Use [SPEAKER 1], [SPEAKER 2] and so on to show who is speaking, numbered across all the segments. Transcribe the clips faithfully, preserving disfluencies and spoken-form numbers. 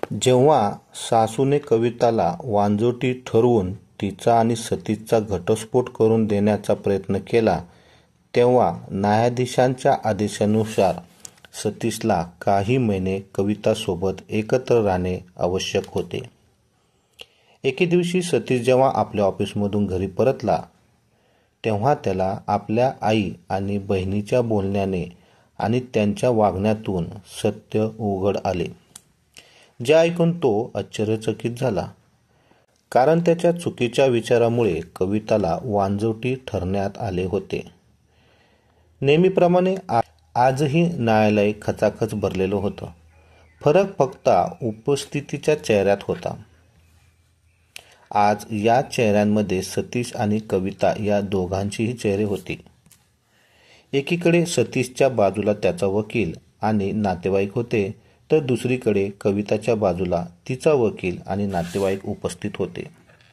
[SPEAKER 1] जेव्हा सासूने कविताला वांजोटी ठरवून तिचा आणि सतीशचा घटस्फोट करून देण्याचा प्रयत्न केला तेव्हा न्यायाधीशांच्या आदेशानुसार सतीशला काही महिने कवितासोबत एकत्र राहणे आवश्यक होते. एके दिवशी सतीश जेव्हा आपल्या ऑफिसमधून घरी परतला तेव्हा त्याला आपल्या आई आणि बहिणीच्या बोलण्याने आणि त्यांच्या वागण्यातून सत्य उघड आले, जे ऐकून तो आश्चर्यचकित झाला. कारण त्याच्या चुकीच्या विचारामुळे कविताला वांजोटी ठरण्यात आले होते. नेहमीप्रमाणे आजही न्यायालय खचाखच भरलेलं होतं. फरक फक्त उपस्थितीच्या चेहऱ्यात होता. आज या चेहऱ्यांमध्ये सतीश आणि कविता या दोघांचीही चेहरे होती. एकीकडे सतीशच्या बाजूला त्याचा वकील आणि नातेवाईक होते, तर दुसरीकडे कविताच्या बाजूला तिचा वकील आणि नातेवाईक उपस्थित होते.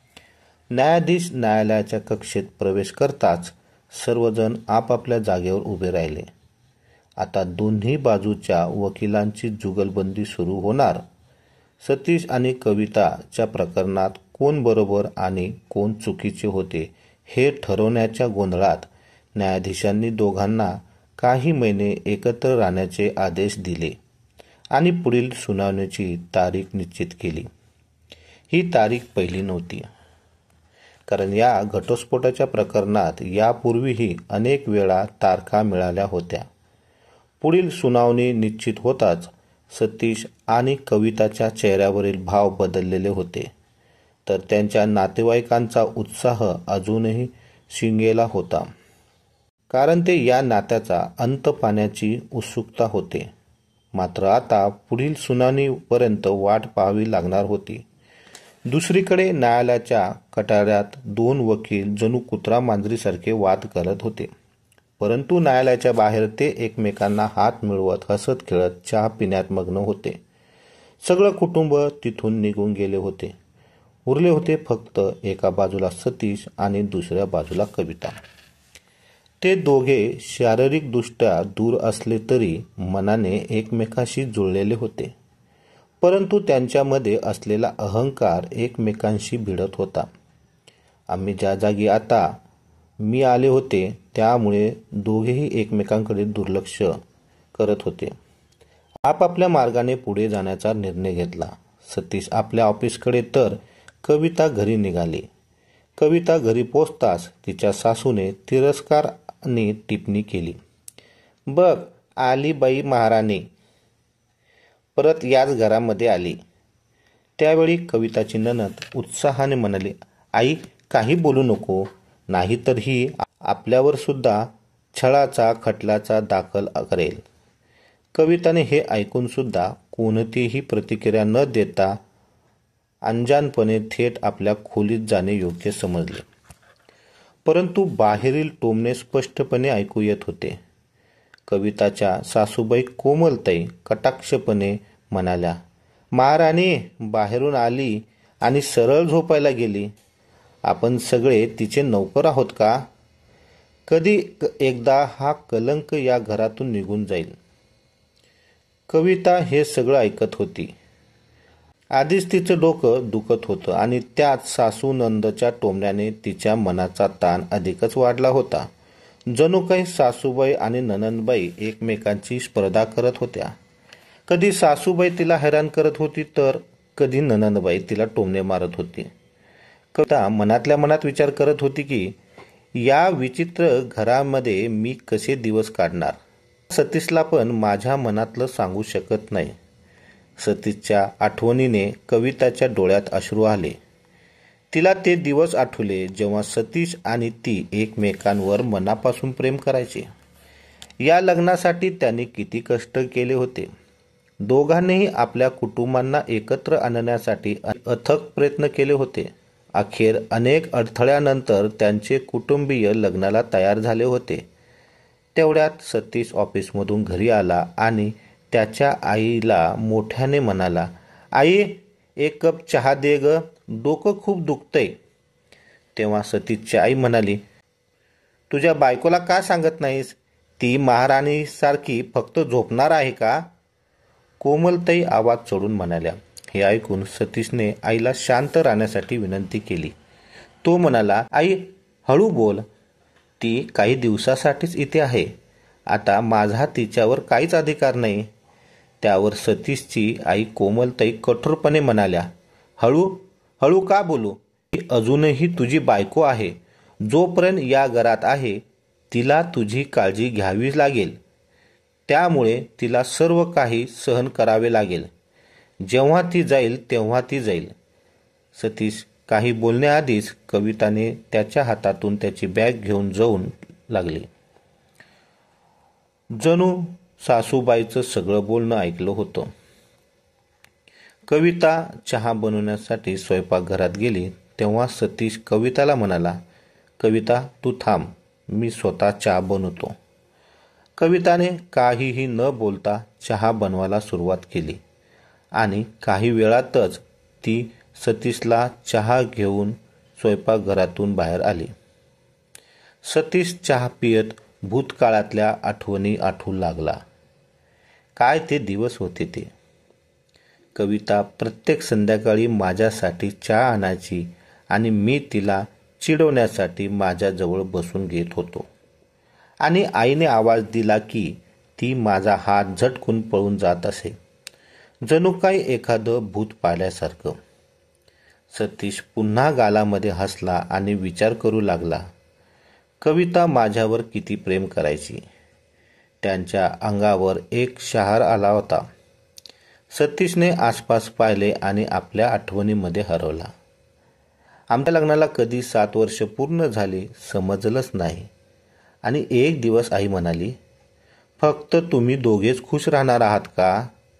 [SPEAKER 1] न्यायाधीश न्यायालयाच्या कक्षेत प्रवेश करताच सर्वजण आपापल्या जागेवर उभे राहिले. आता दोन्ही बाजूच्या वकिलांची जुगलबंदी सुरू होणार. सतीश आणि कविताच्या प्रकरणात कोण बरोबर आणि कोण चुकीचे होते हे ठरवण्याच्या गोंधळात न्यायाधीशांनी दोघांना काही महिने एकत्र राहण्याचे आदेश दिले आणि पुढील सुनावणीची तारीख निश्चित केली. ही तारीख पहिली नव्हती, कारण या घटस्फोटाच्या प्रकरणात यापूर्वीही अनेक वेळा तारखा मिळाल्या होत्या. पुढील सुनावणी निश्चित होताच सतीश आणि कविताच्या चेहऱ्यावरील भाव बदललेले होते, तर त्यांच्या नातेवाईकांचा उत्साह अजूनही शिगेला होता. कारण ते या नात्याचा अंत पाहण्याची उत्सुकता होते. मात्र आता पुढील सुनावणीपर्यंत वाट पाहावी लागणार होती. दुसरीकडे न्यायालयाच्या कटाऱ्यात दोन वकील जणू कुत्रा मांजरीसारखे वाद करत होते, परंतु न्यायालयाच्या बाहेर ते एकमेकांना हात मिळवत हसत खेळत चहा पिण्यात मग्न होते. सगळं कुटुंब तिथून निघून गेले होते. उरले होते फक्त एका बाजूला सतीश आणि दुसऱ्या बाजूला कविता. ते दोघे शारीरिकदृष्ट्या दूर असले तरी मनाने एकमेकांशी जुळलेले होते, परंतु त्यांच्यामध्ये असलेला अहंकार एकमेकांशी भिडत होता. आम्ही ज्या जागी आता मी आले होते त्यामुळे दोघेही एकमेकांकडे दुर्लक्ष करत होते. आपापल्या मार्गाने पुढे जाण्याचा निर्णय घेतला. सतीश आपल्या ऑफिसकडे तर कविता घरी निघाली. कविता घरी पोचताच तिच्या सासूने तिरस्काराने टिप्पणी केली, "बघ आली बाई महाराणी, परत याच घरामध्ये आली." त्यावेळी कविताची नणद उत्साहाने म्हणाली, "आई काही बोलू नको, नाहीतर ही आपल्यावर सुद्धा छळाचा खटल्याचा दाखल करेल." कविताने हे ऐकून सुद्धा कोणतीही प्रतिक्रिया न देता अंजानपणे थेट आपल्या खोलीत जाणे योग्य समजले. परंतु बाहेरील टोमणे स्पष्टपणे ऐकू येत होते. कविताच्या सासूबाई कोमलताई कटाक्षपणे म्हणाल्या, "महाराणी बाहेरून आली आणि सरळ झोपायला गेली. आपण सगळे तिचे नौकर आहोत का? कधी एकदा हा कलंक या घरातून निघून जाईल." कविता हे सगळं ऐकत होती. आधीच तिचं डोकं दुखत होतं आणि त्यात सासू नंदच्या टोमण्याने तिच्या मनाचा ताण अधिकच वाढला होता. जणू काही सासूबाई आणि नणंदबाई एकमेकांची स्पर्धा करत होत्या. कधी सासूबाई तिला हैराण करत होती तर कधी नणंदबाई तिला टोमणे मारत होती. कविता मनातल्या मनात विचार करत होती की या विचित्र घरामध्ये मी कसे दिवस काढणार. सतीशला पण माझ्या मनातलं सांगू शकत नाही. सतीशच्या आठवणीने कविताच्या डोळ्यात अश्रू आले. तिला ते दिवस आठवले जेव्हा सतीश आणि ती एकमेकांवर मनापासून प्रेम करायचे. या लग्नासाठी त्यांनी किती कष्ट केले होते. दोघांनीही आपल्या कुटुंबांना एकत्र आणण्यासाठी अथक प्रयत्न केले होते. अखेर अनेक अडथळ्यानंतर त्यांचे कुटुंबीय लग्नाला तयार झाले होते. तेवढ्यात सतीश ऑफिसमधून घरी आला आणि त्याच्या आईला मोठ्याने म्हणाला, "आई एक कप चहा दे ग, डोकं खूप दुखतंय." तेव्हा सतीशची आई म्हणाली, "तुझ्या बायकोला का सांगत नाहीस? ती महाराणीसारखी फक्त झोपणार आहे का?" कोमलताई आवाज चढून म्हणाल्या, हे ऐकून सतीशने आईला शांत राहण्यासाठी विनंती केली. तो म्हणाला, आई हळू बोल, ती काही दिवसासाठीच इथे आहे. आता माझा तिच्यावर काहीच अधिकार नाही. त्यावर सतीशची आई कोमलताई कठोरपणे म्हणाल्या, हळू हळू का बोलू? ती अजूनही तुझी बायको आहे. जोपर्यंत या घरात आहे तिला तुझी काळजी घ्यावी लागेल. त्यामुळे तिला सर्व काही सहन करावे लागेल. जेव्हा ती जाईल तेव्हा ती जाईल. सतीश काही बोलण्याआधीच कविताने त्याच्या हातातून त्याची बॅग घेऊन जाऊन लागली. जणू सासूबाईचं सगळं बोलणं ऐकलं होतं. कविता चहा बनवण्यासाठी स्वयंपाकघरात गेली तेव्हा सतीश कविताला म्हणाला, कविता तू थांब, मी स्वतः चहा बनवतो. कविताने काहीही न बोलता चहा बनवायला सुरुवात केली आणि काही वेळातच ती सतीशला चहा घेऊन स्वयंपाकघरातून बाहेर आली. सतीश चहा पियत भूतकाळातल्या आठवणी आठवू लागला. काय ते दिवस होते ते. कविता प्रत्येक संध्याकाळी माझ्यासाठी चहा आणायची आणि मी तिला चिडवण्यासाठी माझ्याजवळ बसून घेत होतो आणि आईने आवाज दिला की ती माझा हात झटकून पळून जात असे, जणू काही एखादं भूत पाहिल्यासारखं. सतीश पुन्हा गालामध्ये हसला आणि विचार करू लागला, कविता माझ्यावर किती प्रेम करायची. त्यांच्या अंगावर एक शहार आला होता. सतीशने आसपास पाहिले आणि आपल्या आठवणीमध्ये हरवला. आमच्या लग्नाला कधी सात वर्ष पूर्ण झाली समजलंच नाही. आणि एक दिवस आई म्हणाली, फक्त तुम्ही दोघेच खुश राहणार आहात का?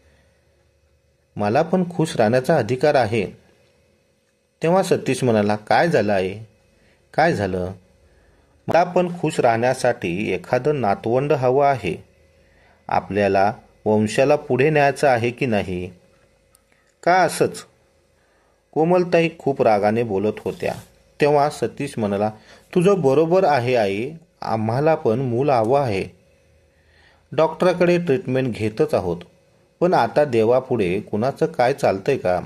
[SPEAKER 1] मला पण खुश राहण्याचा अधिकार आहे. तेव्हा सतीश म्हणाला, काय झालं आई? काय झालं? मला पण खुश राहण्यासाठी एखादं नातवंड हवं आहे. आपल्याला वंशाला पुढे न्यायचं आहे की नाही? का असंच? कोमलताई खूप रागाने बोलत होत्या. तेव्हा सतीश म्हणाला, तुझं बरोबर आहे आई, आम्हाला पण मूल हवं आहे. डॉक्टराकडे ट्रीटमेंट घेतच आहोत, पण आता देवापुढे कुणाचं काय चालतंय का?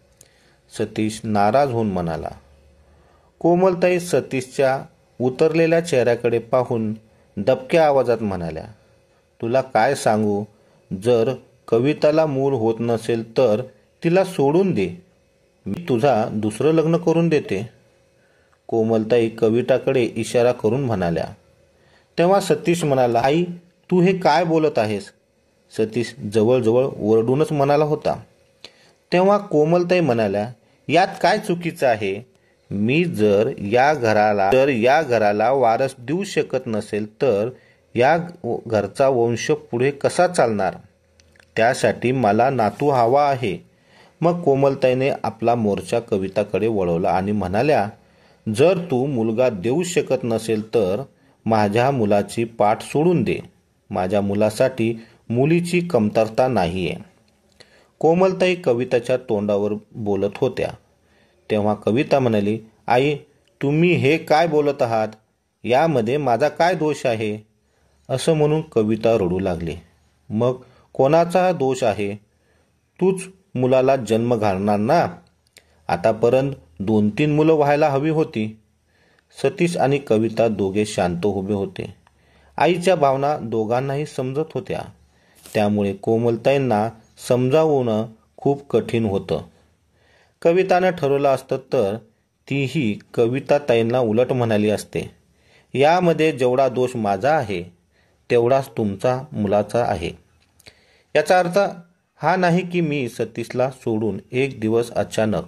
[SPEAKER 1] सतीश नाराज होऊन म्हणाला. कोमलताई सतीशच्या उतरलेल्या चेहऱ्याकडे पाहून दबक्या आवाजात म्हणाल्या, तुला काय सांगू, जर कविताला मूल होत नसेल तर तिला सोडून दे. मी तुझा दुसरं लग्न करून देते. कोमलताई कविताकडे इशारा करून म्हणाल्या. तेव्हा सतीश म्हणाला, आई तू हे काय बोलत आहेस? सतीश जवळजवळ ओरडूनच म्हणाला होता. तेव्हा कोमलताई म्हणाल्या, यात काय चुकीचं आहे? मी जर या घराला जर या घराला वारस देऊ शकत नसेल तर या घरचा वंश पुढे कसा चालणार? त्यासाठी मला नातू हवा आहे. मग कोमलताईने आपला मोर्चा कविताकडे वळवला आणि म्हणाल्या, जर तू मुलगा देऊ शकत नसेल तर माझ्या मुलाची पाठ सोडून दे. माझ्या मुलासाठी मुलीची कमतरता नाहीये. कोमलताई कविताच्या तोंडावर बोलत होत्या. तेव्हा कविता म्हणाली, आई तुम्ही हे काय बोलत आहात? यामध्ये माझा काय दोष आहे? असं म्हणून कविता रडू लागली. मग कोणाचा दोष आहे? तूच मुलाला जन्म घालणार ना? आतापर्यंत दोन तीन मुलं व्हायला हवी होती. सतीश आणि कविता दोघे शांत उभे होते. आईच्या भावना दोघांनाही समजत होत्या. त्यामुळे कोमलताईंना समजावणं खूप कठीण होतं. कवितानं ठरवलं असतं तर तीही कविताताईंना उलट म्हणाली असते, यामध्ये जेवढा दोष माझा आहे तेवढाच तुमचा मुलाचा आहे. याचा अर्थ हा नाही की मी सतीशला सोडून एक दिवस अचानक.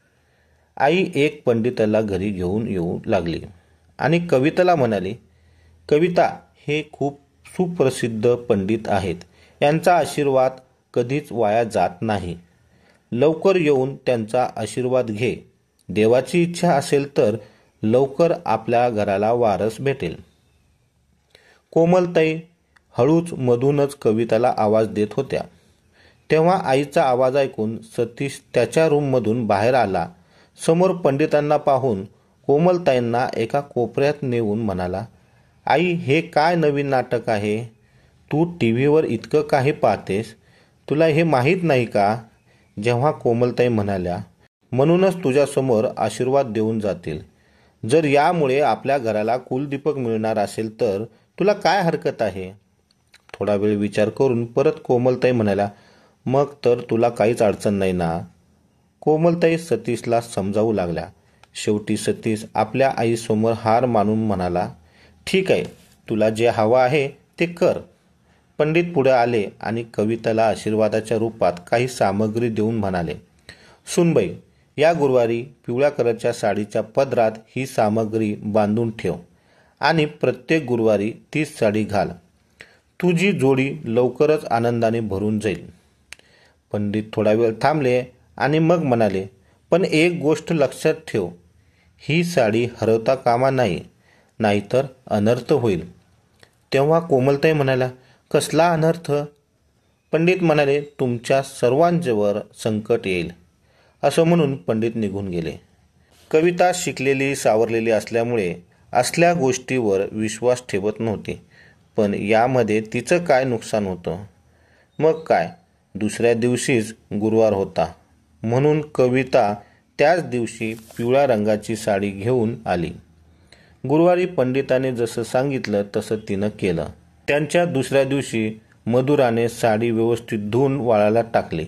[SPEAKER 1] आई एक पंडिताला घरी घेऊन येऊ लागली आणि कविताला म्हणाली, कविता हे खूप सुप्रसिद्ध पंडित आहेत. यांचा आशीर्वाद कधीच वाया जात नाही. लवकर येऊन त्यांचा आशीर्वाद घे. देवाची इच्छा असेल तर लवकर आपल्या घराला वारस भेटेल. कोमलताई हळूच मधूनच कविताला आवाज देत होत्या. तेव्हा आईचा आवाज ऐकून सतीश त्याच्या रूममधून बाहेर आला. समोर पंडितांना पाहून कोमलताईंना एका कोपऱ्यात नेऊन म्हणाला, आई हे काय नवीन नाटक आहे? तू टी व्हीवर इतकं काही पाहतेस, तुला हे माहीत नाही का? जेव्हा कोमलताई म्हणाल्या, म्हणूनच तुझ्यासमोर आशीर्वाद देऊन जातील. जर यामुळे आपल्या घराला कुलदीपक मिळणार असेल तर तुला काय हरकत आहे? थोडा वेळ विचार करून परत कोमलताई म्हणाल्या, मग तर तुला काहीच अडचण नाही ना? कोमलताई सतीशला समजावू लागल्या. शेवटी सतीश आपल्या आईसमोर हार मानून म्हणाला, ठीक आहे, तुला जे हवं आहे ते कर. पंडित पुढे आले आणि कविताला आशीर्वादाच्या रूपात काही सामग्री देऊन म्हणाले, सुनबाई, या गुरुवारी पिवळ्या कलरच्या साडीच्या पदरात ही सामग्री बांधून ठेव आणि प्रत्येक गुरुवारी तीच साडी घाल. तुझी जोडी लवकरच आनंदाने भरून जाईल. पंडित थोडा वेळ थांबले आणि मग म्हणाले, पण एक गोष्ट लक्षात ठेव, ही साडी हरवता कामा नाही, नाहीतर अनर्थ होईल. तेव्हा कोमलताई म्हणाल्या, कसला अनर्थ? पंडित म्हणाले, तुमच्या सर्वांच्यावर संकट येईल. असं म्हणून पंडित निघून गेले. कविता शिकलेली सावरलेली असल्यामुळे असल्या गोष्टीवर विश्वास ठेवत नव्हती. पण यामध्ये तिचं काय नुकसान होतं? मग काय, दुसऱ्या दिवशीच गुरुवार होता, म्हणून कविता त्याच दिवशी पिवळ्या रंगाची साडी घेऊन आली. गुरुवारी पंडिताने जसं सांगितलं तसं तिनं केलं. त्यांच्या दुसऱ्या दिवशी मधुराने साडी व्यवस्थित धुवून वाळायला टाकली.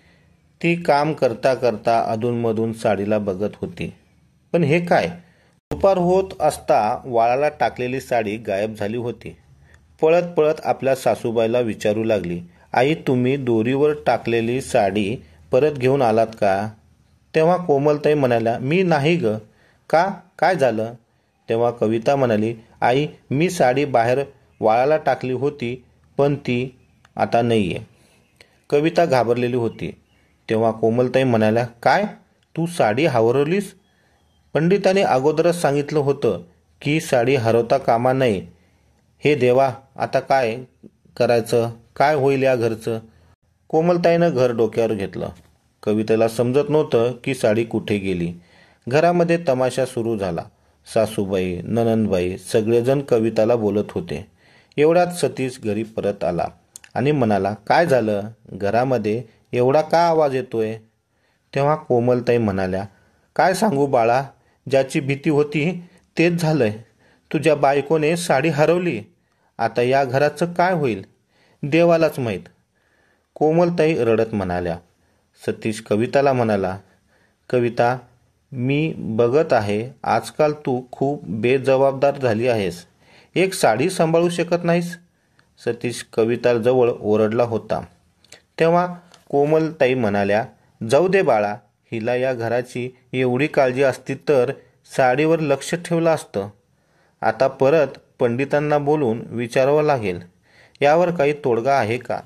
[SPEAKER 1] ती काम करता करता अधूनमधून साडीला बघत होती. पण हे काय, दुपार होत असता वाळायला टाकलेली साडी गायब झाली होती. पळत पळत आपल्या सासूबाईला विचारू लागली, आई, तुम्ही दोरीवर टाकलेली साडी परत घेऊन आलात का? तेव्हा कोमलताई म्हणाल्या, मी नाही ग. का, काय झालं? तेव्हा कविता म्हणाली, आई, मी साडी बाहेर वाळायला टाकली होती, पण ती आता नाही आहे. कविता घाबरलेली होती. तेव्हा कोमलताई म्हणाल्या, काय, तू साडी हरवलीस? पंडिताने अगोदरच सांगितलं होतं की साडी हरवता कामा नये. हे देवा, आता काय करायचं? काय होईल या घरचं? कोमलताईनं घर डोक्यावर घेतलं. कवितेला समजत नव्हतं की साडी कुठे गेली. घरामध्ये तमाशा सुरू झाला. सासूबाई, नणंदबाई सगळेजण कविताला बोलत होते. एवढ्यात सतीश घरी परत आला आणि म्हणाला, काय झालं? घरामध्ये एवढा का आवाज येतोय? तेव्हा कोमलताई म्हणाल्या, काय सांगू बाळा, ज्याची भीती होती तेच झालंय. तुझ्या बायकोने साडी हरवली. आता या घराचं काय होईल? देवालाच माहीत. कोमलताई रडत म्हणाल्या. सतीश कविताला म्हणाला, कविता, मी बघत आहे आजकाल तू खूप बेजबाबदार झाली आहेस. एक साडी सांभाळू शकत नाहीस. सतीश कविताजवळ ओरडला होता. तेव्हा कोमलताई म्हणाल्या, जाऊ दे बाळा, हिला या घराची एवढी काळजी असती तर साडीवर लक्ष ठेवलं असतं. आता परत पंडितांना बोलून विचारावं लागेल, यावर काही तोडगा आहे का?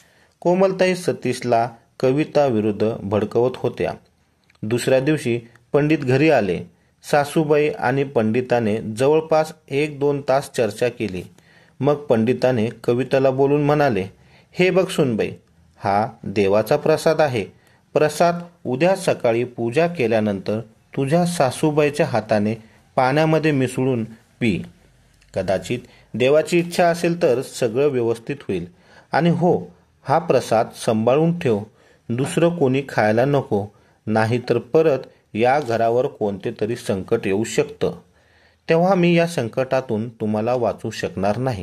[SPEAKER 1] कोमलताई सतीशला कविता विरुद्ध भडकवत होत्या. दुसऱ्या दिवशी पंडित घरी आले. सासूबाई आणि पंडिताने जवळपास एक दोन तास चर्चा केली. मग पंडिताने कविताला बोलून म्हणाले, हे बघ सुनबाई, हा देवाचा प्रसाद आहे. प्रसाद उद्या सकाळी पूजा केल्यानंतर तुझ्या सासूबाईच्या हाताने पाण्यामध्ये मिसळून पी. कदाचित देवाची इच्छा असेल तर सगळं व्यवस्थित होईल. आणि हो, हा प्रसाद सांभाळून ठेव. दुसरं कोणी खायला नको, नाहीतर परत या घरावर कोणते तरी संकट येऊ शकतं. तेव्हा मी या संकटातून तुम्हाला वाचू शकणार नाही.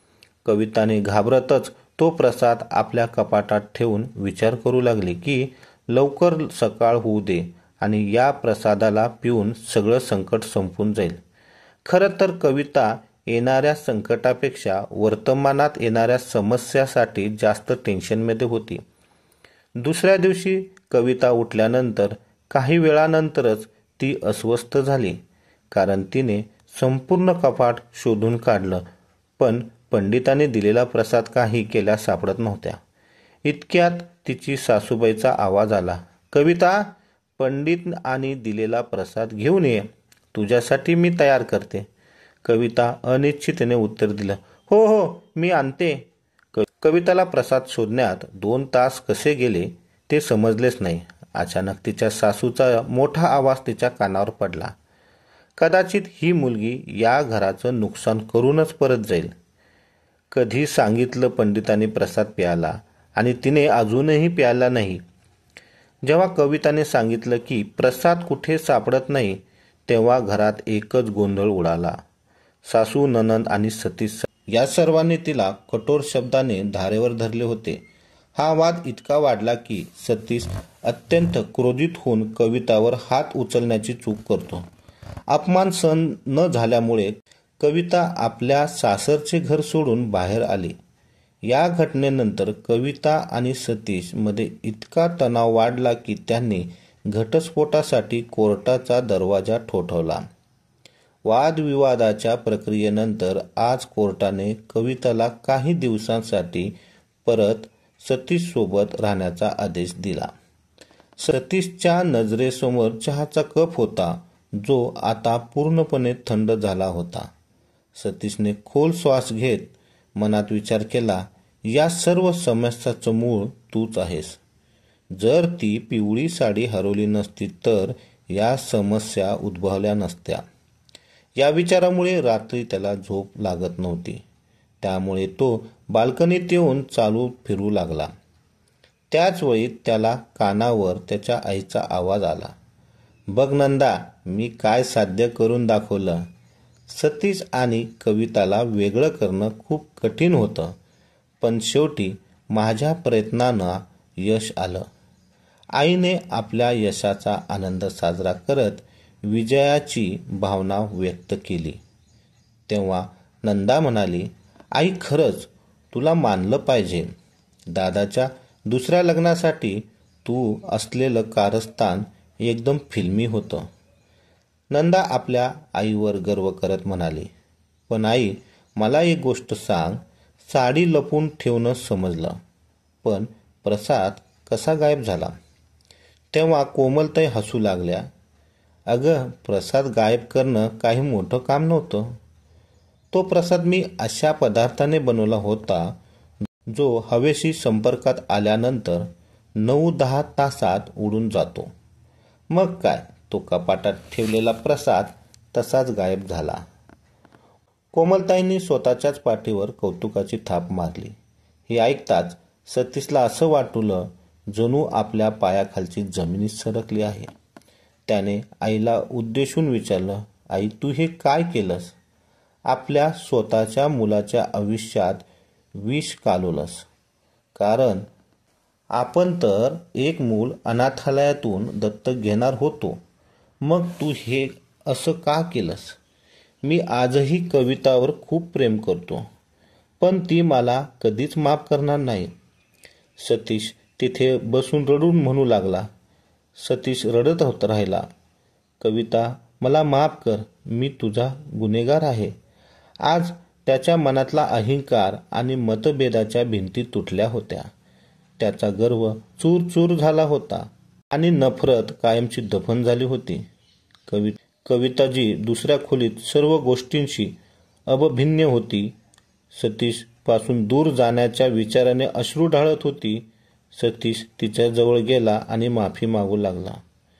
[SPEAKER 1] कविताने घाबरतच तो प्रसाद आपल्या कपाटात ठेवून विचार करू लागली की लवकर सकाळ होऊ दे आणि या प्रसादाला पिऊन सगळं संकट संपून जाईल. खरं तर कविता येणाऱ्या संकटापेक्षा वर्तमानात येणाऱ्या समस्यासाठी जास्त टेन्शनमध्ये होती. दुसऱ्या दिवशी कविता उठल्यानंतर काही वेळानंतरच ती अस्वस्थ झाली, कारण तिने संपूर्ण कपाट शोधून काढलं, पण पंडिताने दिलेला प्रसाद काही केल्या सापडत नव्हत्या. इतक्यात तिची सासूबाईचा आवाज आला, कविता, पंडित आणि दिलेला प्रसाद घेऊन ये, तुझ्यासाठी मी तयार करते. कविता अनिश्चितने उत्तर दिलं, हो हो, मी आणते. कविताला प्रसाद शोधण्यात दोन तास कसे गेले ते समजलेच नाही. अचानक तिच्या सासूचा मोठा आवाज तिच्या कानावर पडला, कदाचित ही मुलगी या घराचं नुकसान करूनच परत जाईल. कधी सांगितलं पंडितांनी प्रसाद प्यायला आणि तिने अजूनही प्यायला नाही. जेव्हा कविताने सांगितलं की प्रसाद कुठे सापडत नाही, तेव्हा घरात एकच गोंधळ उडाला. सासू, नणंद आणि सतीश या सर्वांनी तिला कठोर शब्दाने धारेवर धरले होते. हा वाद इतका वाढला की सतीश अत्यंत क्रोधित होऊन कवितावर हात उचलण्याची चूक करतो. अपमान सहन न झाल्यामुळे कविता आपल्या सासरचे घर सोडून बाहेर आली. या घटनेनंतर कविता आणि सतीश मध्ये इतका तणाव वाढला की त्यांनी घटस्फोटासाठी कोर्टाचा दरवाजा ठोठावला. वादविवादाच्या प्रक्रियेनंतर आज कोर्टाने कविताला काही दिवसांसाठी परत सतीश सोबत राहण्याचा आदेश दिला. सतीशच्या नजरेसमोर चहाचा कप होता, जो आता पूर्णपणे थंड झाला होता. सतीशने खोल श्वास घेत मनात विचार केला, या सर्व समस्याचं मूळ तूच आहेस. जर ती पिवळी साडी हरवली नसती तर या समस्या उद्भवल्या नसत्या. या विचारामुळे रात्री त्याला झोप लागत नव्हती. त्यामुळे तो बाल्कनीत येऊन चालू फिरू लागला. त्याच वेळी त्याला कानावर त्याच्या आईचा आवाज आला. बघ नंदा, मी काय साध्य करून दाखवलं. सतीश आणि कविताला वेगळं करणं खूप कठीण होतं, पण शेवटी माझ्या प्रयत्नांना यश आलं. आईने आपल्या यशाचा आनंद साजरा करत विजयाची भावना व्यक्त केली. तेव्हा नंदा म्हणाली, आई, खरंच तुला मानलं पाहिजे. दादाच्या दुसऱ्या लग्नासाठी तू असलेलं कारस्थान एकदम फिल्मी होतं. नंदा आपल्या आईवर गर्व करत म्हणाली, पण आई, मला एक गोष्ट सांग. साडी लपून ठेवणं समजलं, पण प्रसाद कसा गायब झाला? तेव्हा कोमलताई हसू लागल्या. अगं, प्रसाद गायब करणं काही मोठं काम नव्हतं. तो प्रसाद मी अशा पदार्थाने बनवला होता जो हवेशी संपर्कात आल्यानंतर नऊ दहा तासात उडून जातो. मग काय, तो कपाटात ठेवलेला प्रसाद तसाच गायब झाला. कोमलताईंनी स्वतःच्याच पाठीवर कौतुकाची थाप मारली. हे ऐकताच सतीशला असं वाटलं जणू आपल्या पायाखालची जमिनीत सरकली आहे. त्याने आईला उद्देशून विचारलं, आई, तू हे काय केलंस? आपल्या स्वतःच्या मुलाच्या आयुष्यात विष कालवलंस. कारण आपण तर एक मूल अनाथालयातून दत्तक घेणार होतो. मग तू हे असं का केलंस? मी आजही कवितावर खूप प्रेम करतो, पण ती मला कधीच माफ करणार नाही. सतीश तिथे बसून रडून म्हणू लागला. सतीश रडत होत राहिला. कविता, मला माफ कर, मी तुझा गुन्हेगार आहे. आज त्याच्या मनातला अहंकार आणि मतभेदाच्या भिंती तुटल्या होत्या. त्याचा गर्व चूर चूर झाला होता आणि नफरत कायमची दफन झाली होती. कवि कविता जी दुसऱ्या खोलीत सर्व गोष्टींशी अभिन्न होती. सतीश पासून दूर जाण्याच्या विचाराने अश्रू ढाळत होती. सतीश तिच्या जवळ गेला आणि माफी मागू लागला.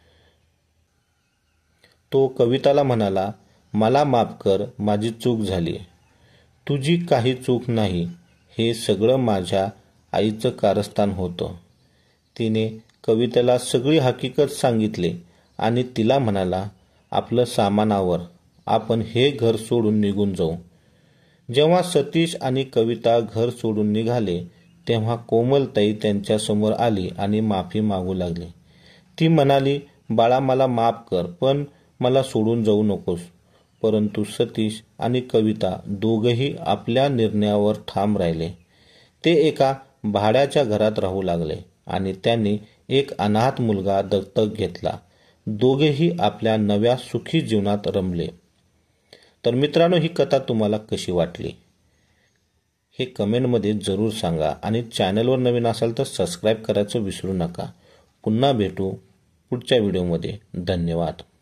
[SPEAKER 1] तो कविताला म्हणाला, मला माफ कर, माझी चूक झाली. तुझी काही चूक नाही. हे सगळं माझ्या आईचं कारस्थान होतं. तिने कवितेला सगळी हकीकत सांगितली आणि तिला म्हणाला, आपलं सामान आवर, आपण हे घर सोडून निघून जाऊ. जेव्हा सतीश आणि कविता घर सोडून निघाले तेव्हा कोमलताई त्यांच्यासमोर आली आणि माफी मागू लागली. ती म्हणाली, बाळा, मला माफ कर, पण मला सोडून जाऊ नकोस. परंतु सतीश आणि कविता दोघंही आपल्या निर्णयावर ठाम राहिले. ते एका भाड्याच्या घरात राहू लागले आणि त्यांनी एक अनाथ मुलगा दत्तक घेतला. दोघेही आपल्या नव्या सुखी जीवनात रमले. तर मित्रांनो, ही कथा तुम्हाला कशी वाटली हे कमेंटमध्ये जरूर सांगा आणि चॅनलवर नवीन असाल तर सबस्क्राईब करायचं विसरू नका. पुन्हा भेटू पुढच्या व्हिडिओमध्ये. धन्यवाद.